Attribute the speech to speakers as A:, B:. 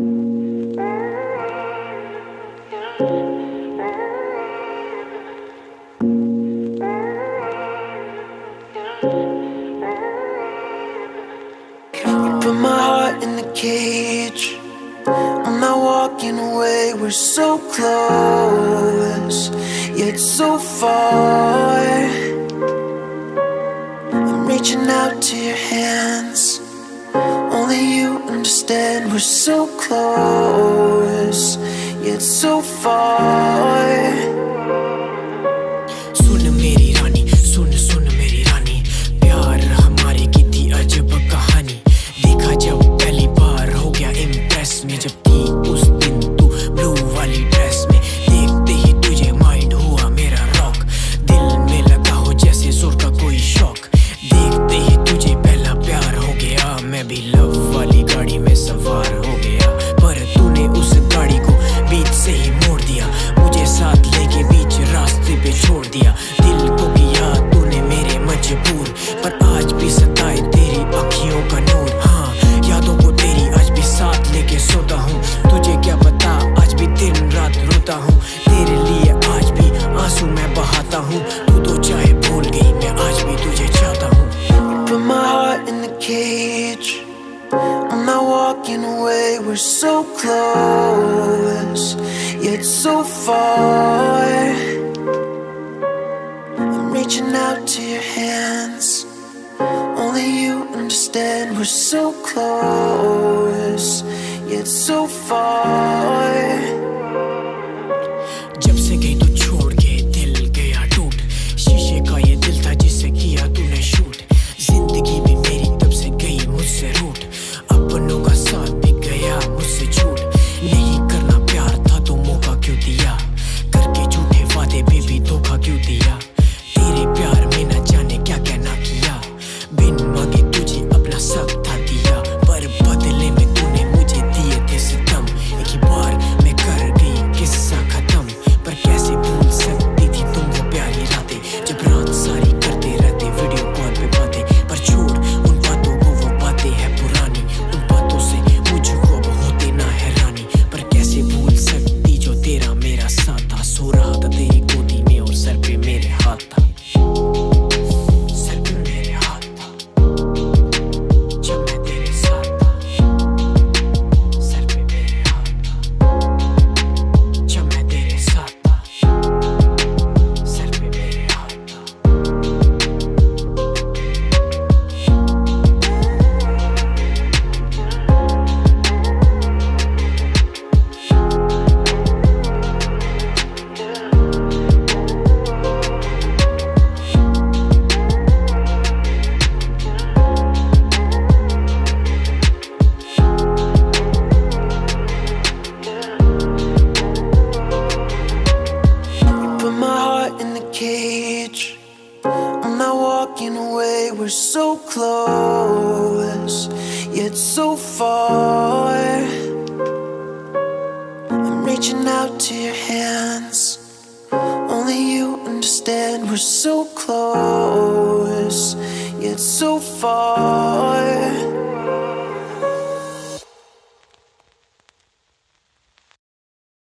A: Put my heart in the cage. I'm not walking away. We're so close, yet so far. I'm reaching out to your hands. Only you understand. We're so close, yet so far.
B: सुन मेरी रानी, सुन मेरी रानी, प्यार हमारे की थी अजब कहानी। देखा जब पहली बार हो गया इम्प्रेस में, जब थी उस दिन तू ब्लू वाली ड्रेस में। देखते ही तुझे माइंड हुआ मेरा रॉक, दिल में लगा हो जैसे जोर का कोई शौक। देखते ही तुझे पहला प्यार हो गया, मैं भी लव वाली गाड़ी में सवार हो गया। पर तूने उस गाड़ी को बीच से ही मोड़ दिया, मुझे साथ लेके बीच रास्ते पे छोड़ दिया। दिल को किया तूने मेरे मजबूर, पर आज भी सताए तेरी अखियों का नूर। हाँ, यादों को तेरी आज भी साथ लेके सोता हूँ। तुझे क्या पता आज भी दिन रात रोता हूँ, तेरे लिए आज भी आंसू मैं बहाता हूँ। तू तो चाहे भूल गई, मैं आज भी तुझे चाहता हूँ।
A: Put my heart in the cage. I'm not walking away. We're so close, yet so far. I'm reaching out to your hands. Only you understand. We're so close, yet so far.
B: जब से गई तू छोड़ के दिल गया टूट, शीशे का ये दिल था जिसे किया तूने शूट। जिंदगी भी मेरी तब से गई मुझसे रूठ, अपनों का साथ भी गया मुझसे झूठ। नहीं करना प्यार था तो मौका क्यों दिया, करके झूठे वादे बेबी धोखा क्यों दिया। तेरे प्यार में न जाने क्या क्या ना किया, बिन मांगे तुझे अपना सब था दिया। पर बदले में तूने मुझे दिए थे सितम, एक ही बार में कर गई किस्सा खत्म। पर कैसे भूल सकती थी तुम वो प्यारी रातें, जब रात सारी करते रहते वीडियो कॉल पे बातें। पर छोड़ उन बातों को, वो बातें हैं पुरानी, उन बातों से मुझको अब होते ना हैरानी। पर कैसे भूल सकती जो तेरा मेरा साथ था, सो रहा था तेरी गोदी में और सर पे मेरे हाथ था। सर पे मेरे हाथ था जब मैं तेरे साथ था। सर पे मेरे हाथ था जब मैं तेरे साथ था। सर पे मेरे हाथ था।
A: Put my heart in the cage. I'm not walking away. We're so close, yet so far. I'm reaching out to your hands. Only you understand. We're so close, yet so far.